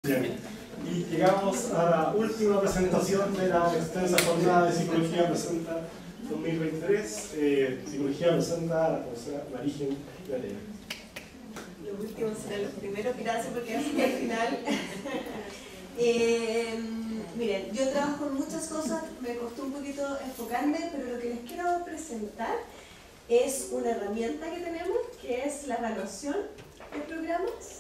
Bien. Y llegamos a la última presentación de la extensa jornada de Psicología Presenta 2023. Psicología Presenta a la profesora Marigen Galera. Los últimos serán los primeros, gracias porque así al final. Miren, yo trabajo en muchas cosas, me costó un poquito enfocarme, pero lo que les quiero presentar es una herramienta que tenemos, que es la evaluación de programas.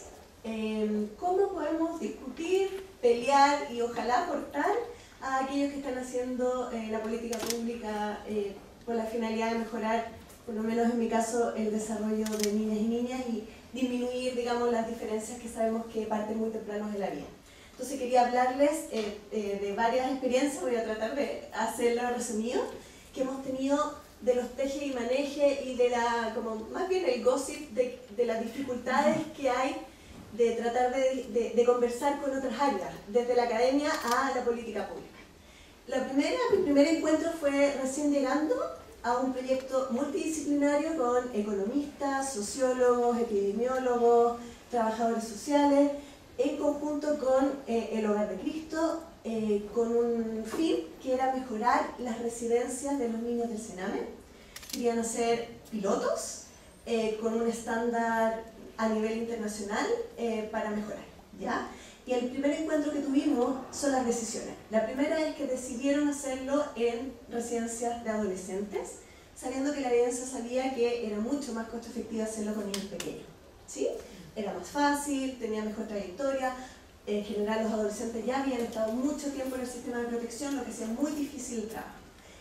Cómo podemos discutir, pelear y ojalá aportar a aquellos que están haciendo la política pública con la finalidad de mejorar, por lo menos en mi caso, el desarrollo de niñas y disminuir, digamos, las diferencias que sabemos que parten muy tempranos de la vida. Entonces quería hablarles de varias experiencias, voy a tratar de hacerlo resumido, que hemos tenido de los teje y maneje y de como más bien el gossip de las dificultades que hay de tratar de conversar con otras áreas, desde la academia a la política pública. Mi primer encuentro fue recién llegando a un proyecto multidisciplinario con economistas, sociólogos, epidemiólogos, trabajadores sociales, en conjunto con el Hogar de Cristo, con un fin que era mejorar las residencias de los niños del Sename. Querían hacer pilotos con un estándar a nivel internacional para mejorar, ¿ya? Y el primer encuentro que tuvimos son las decisiones. La primera es que decidieron hacerlo en residencias de adolescentes, sabiendo que la evidencia salía que era mucho más costo efectivo hacerlo con niños pequeños, ¿sí? Era más fácil, tenía mejor trayectoria, en general los adolescentes ya habían estado mucho tiempo en el sistema de protección, lo que hacía muy difícil el trabajo.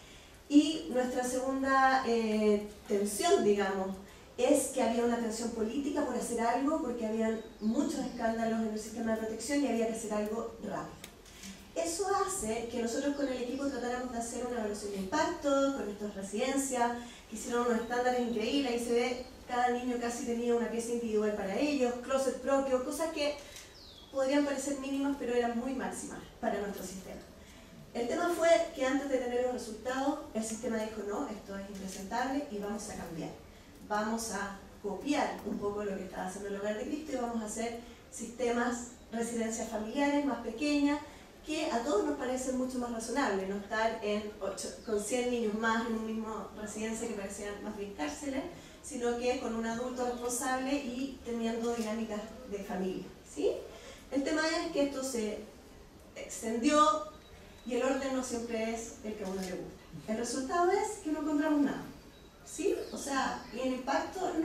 Y nuestra segunda tensión, digamos, es que había una tensión política por hacer algo, porque habían muchos escándalos en el sistema de protección y había que hacer algo rápido. Eso hace que nosotros con el equipo tratáramos de hacer una evaluación de impacto con estas residencias, que hicieron unos estándares increíbles, ahí se ve, cada niño casi tenía una pieza individual para ellos, closet propio, cosas que podrían parecer mínimas, pero eran muy máximas para nuestro sistema. El tema fue que antes de tener los resultados, el sistema dijo, no, esto es impresentable y vamos a cambiar. Vamos a copiar un poco lo que estaba haciendo el Hogar de Cristo y vamos a hacer sistemas, residencias familiares más pequeñas, que a todos nos parece mucho más razonable, no estar con 100 niños más en una misma residencia que parecían más bien cárceles, sino que con un adulto responsable y teniendo dinámicas de familia, ¿sí? El tema es que esto se extendió y el orden no siempre es el que a uno le gusta. El resultado es que no encontramos nada, ¿sí? O sea, y el impacto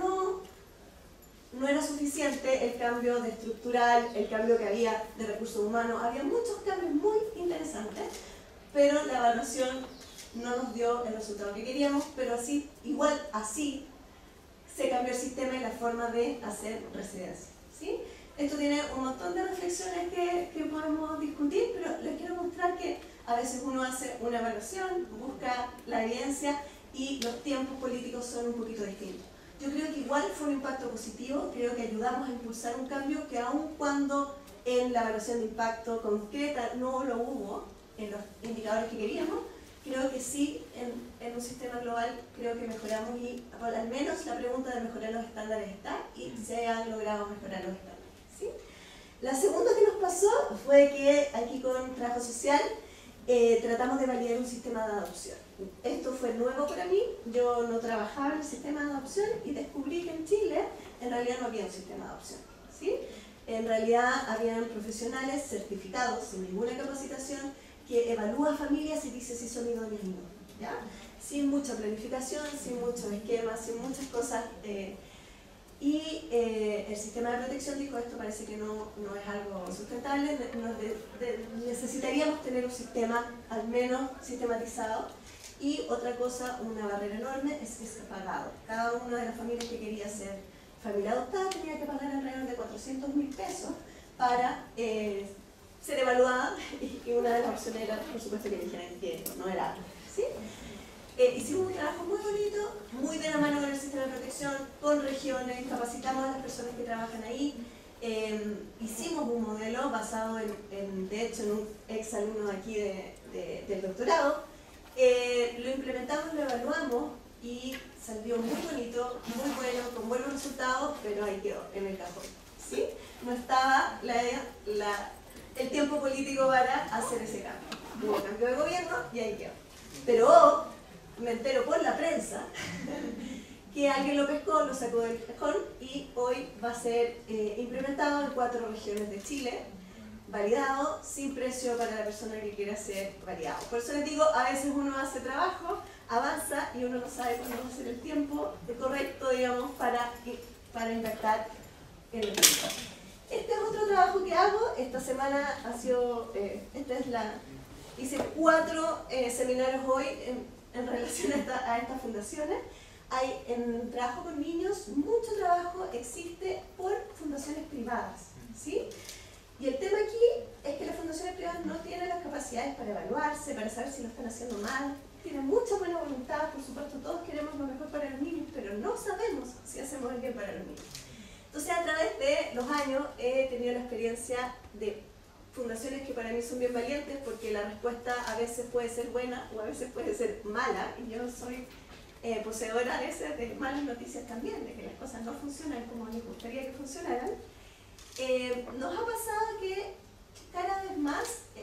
no era suficiente, el cambio de estructural, el cambio que había de recursos humanos, había muchos cambios muy interesantes, pero la evaluación no nos dio el resultado que queríamos, pero así, igual así, se cambió el sistema y la forma de hacer residencia, ¿sí? Esto tiene un montón de reflexiones que podemos discutir, pero les quiero mostrar que a veces uno hace una evaluación, busca la evidencia y los tiempos políticos son un poquito distintos. Yo creo que igual fue un impacto positivo, creo que ayudamos a impulsar un cambio que aun cuando en la evaluación de impacto concreta no lo hubo en los indicadores que queríamos, creo que sí, en un sistema global, creo que mejoramos y al menos la pregunta de mejorar los estándares está y se han logrado mejorar los estándares, ¿sí? La segunda que nos pasó fue que aquí con Trabajo Social tratamos de validar un sistema de adopción. Esto fue nuevo para mí, yo no trabajaba en el sistema de adopción y descubrí que en Chile en realidad no había un sistema de adopción, ¿sí? En realidad habían profesionales certificados sin ninguna capacitación que evalúa familias y dice si son idóneas o no, ¿ya? Sin mucha planificación, sin muchos esquemas, sin muchas cosas. El sistema de protección dijo, esto parece que no es algo sustentable, necesitaríamos tener un sistema al menos sistematizado. Y otra cosa, una barrera enorme, es que es pagado. Cada una de las familias que quería ser familia adoptada tenía que pagar alrededor de 400.000 pesos para ser evaluada, y una de las opciones era, por supuesto, que dijeran que no era, ¿sí? Hicimos un trabajo muy bonito, muy de la mano con el sistema de protección, con regiones, capacitamos a las personas que trabajan ahí, hicimos un modelo basado de hecho, en un ex alumno aquí del doctorado, lo implementamos, lo evaluamos y salió muy bonito, muy bueno, con buenos resultados, pero ahí quedó, en el cajón, ¿sí? No estaba la el tiempo político para hacer ese cambio. Hubo cambio de gobierno y ahí quedó. Pero me entero por la prensa que alguien lo pescó, lo sacó del cajón y hoy va a ser implementado en 4 regiones de Chile, validado, sin precio para la persona que quiera ser validado. Por eso les digo, a veces uno hace trabajo, avanza y uno no sabe cuándo va a ser el tiempo correcto, digamos, para impactar en el tiempo. Este es otro trabajo que hago. Esta semana ha sido, hice 4 seminarios hoy en relación a estas fundaciones. Hay en trabajo con niños, mucho trabajo existe por fundaciones privadas, ¿sí? Y el tema aquí es que las fundaciones privadas no tienen las capacidades para evaluarse, para saber si lo están haciendo mal. Tienen mucha buena voluntad, por supuesto, todos queremos lo mejor para los niños, pero no sabemos si hacemos el bien para los niños. Entonces, a través de los años he tenido la experiencia de fundaciones que para mí son bien valientes, porque la respuesta a veces puede ser buena o a veces puede ser mala, y yo soy poseedora a veces de malas noticias también, de que las cosas no funcionan como me gustaría que funcionaran. Nos ha pasado que cada vez más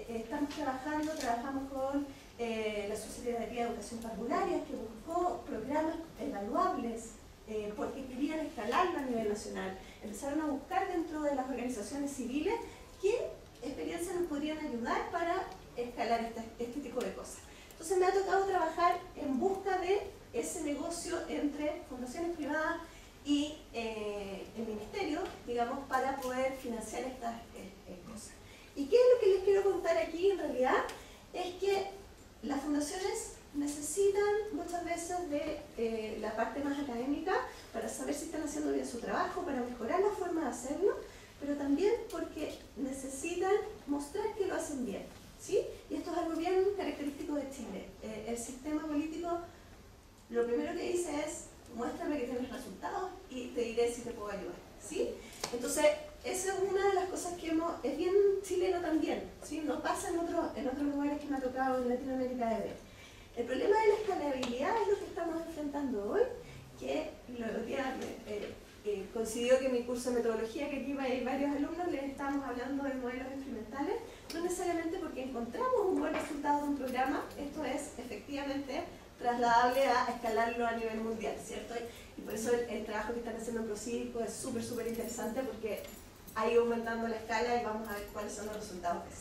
trabajamos con la Subsecretaría de Educación Parvularia, que buscó programas evaluables porque querían escalarlo a nivel nacional. Empezaron a buscar dentro de las organizaciones civiles qué experiencias nos podrían ayudar para escalar este tipo de cosas. Entonces me ha tocado trabajar en busca de ese negocio entre fundaciones privadas y el ministerio, digamos, para poder financiar estas cosas. ¿Y qué es lo que les quiero contar aquí en realidad? Es que las fundaciones necesitan muchas veces de la parte más académica para saber si están haciendo bien su trabajo, para mejorar la forma de hacerlo, pero también porque necesitan mostrar que lo hacen bien, ¿sí? Y esto es algo bien característico de Chile. El sistema político, lo primero que dice es: muéstrame que tienes resultados y te diré si te puedo ayudar, ¿sí? Entonces, esa es una de las cosas que es bien chileno también, ¿sí? No pasa en otros lugares que me ha tocado en Latinoamérica de ver. El problema de la escalabilidad es lo que estamos enfrentando hoy, que los días coincidió que en mi curso de metodología, que aquí hay varios alumnos, les estamos hablando de modelos experimentales, no necesariamente porque encontramos un buen resultado de un programa, esto es efectivamente trasladable a escalarlo a nivel mundial, ¿cierto? Y por eso el trabajo que están haciendo en Procívico es súper interesante, porque ha ido aumentando la escala y vamos a ver cuáles son los resultados de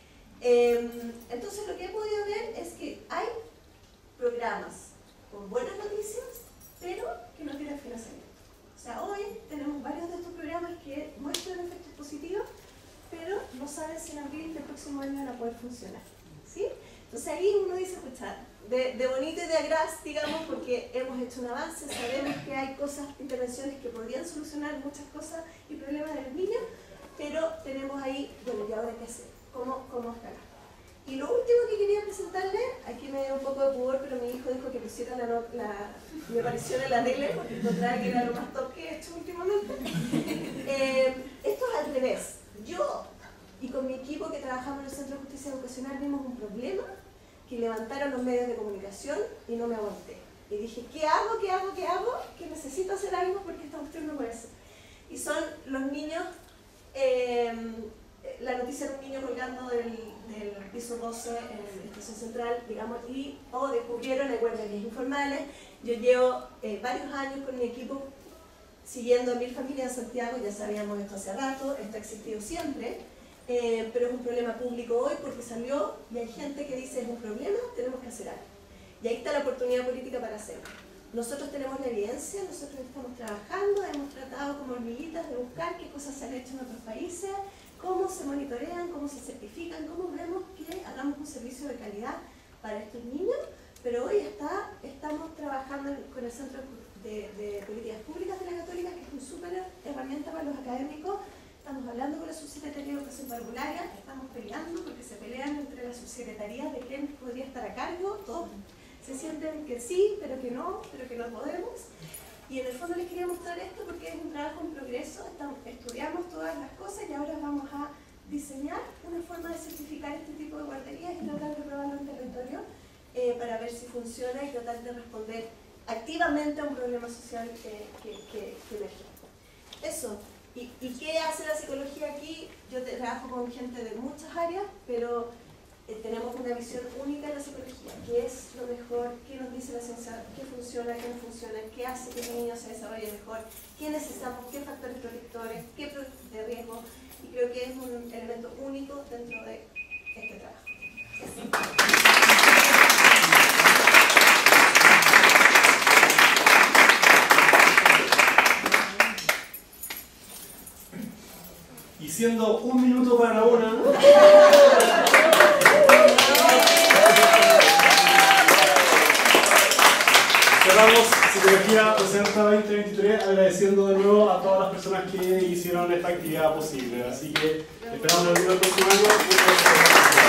eso. Entonces lo que he podido ver es que hay programas con buenas noticias, pero que no tienen financiamiento. O sea, hoy tenemos varios de estos programas que muestran efectos positivos, pero no saben si en abril del próximo año van a poder funcionar, ¿sí? Entonces ahí uno dice, pues, de bonito y de agraz, digamos, porque hemos hecho un avance, sabemos que hay intervenciones que podrían solucionar muchas cosas y problemas de los niños, pero tenemos ahí, bueno, ¿y ahora qué hacer? ¿Cómo escalar? Y lo último que quería presentarles, aquí me dio un poco de pudor, pero mi hijo dijo que pusiera mi aparición en la tele, porque encontraba que era lo más top que he hecho últimamente. Esto es al revés. Yo y con mi equipo que trabajamos en el Centro de Justicia Educacional vimos un problema que levantaron los medios de comunicación y no me aguanté. Y dije, ¿qué hago? Que necesito hacer algo porque esta cuestión no puede ser. Y son los niños, la noticia de un niño colgando del piso 12 en la estación central, digamos, o descubrieron el guarderías informales. Yo llevo varios años con mi equipo siguiendo a 1000 familias en Santiago, ya sabíamos esto hace rato, esto ha existido siempre. Pero es un problema público hoy porque salió y hay gente que dice es un problema, tenemos que hacer algo. Y ahí está la oportunidad política para hacerlo. Nosotros tenemos la evidencia, nosotros estamos trabajando, hemos tratado como hormiguitas de buscar qué cosas se han hecho en otros países, cómo se monitorean, cómo se certifican, cómo vemos que hagamos un servicio de calidad para estos niños, pero hoy estamos trabajando con el Centro de Políticas Públicas de la Católica, que es una súper herramienta para los académicos. Estamos hablando con la Subsecretaría de Educación Parvularia, estamos peleando porque se pelean entre las subsecretarías de quién podría estar a cargo, todos se sienten que sí, pero que no podemos. Y en el fondo les quería mostrar esto porque es un trabajo en progreso, estudiamos todas las cosas y ahora vamos a diseñar una forma de certificar este tipo de guarderías y tratar de probarlo en territorio para ver si funciona y tratar de responder activamente a un problema social que emerge. Eso. ¿Y qué hace la psicología aquí? Yo trabajo con gente de muchas áreas, pero tenemos una visión única de la psicología, qué es lo mejor, qué nos dice la ciencia, qué funciona, qué no funciona, qué hace que el niño se desarrolle mejor, qué necesitamos, qué factores protectores, qué de riesgo, y creo que es un elemento único dentro de este trabajo. Y siendo 1 minuto para una, cerramos Psicología Presenta 2023 agradeciendo de nuevo a todas las personas que hicieron esta actividad posible. Así que esperamos vernos el próximo año.